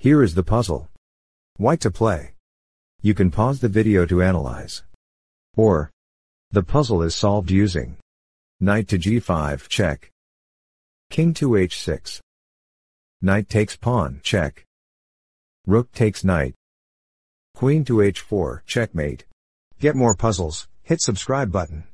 Here is the puzzle. White to play. You can pause the video to analyze. Or, the puzzle is solved using knight to g5, check. King to h6. Knight takes pawn, check. Rook takes knight. Queen to h4, checkmate. Get more puzzles, hit subscribe button.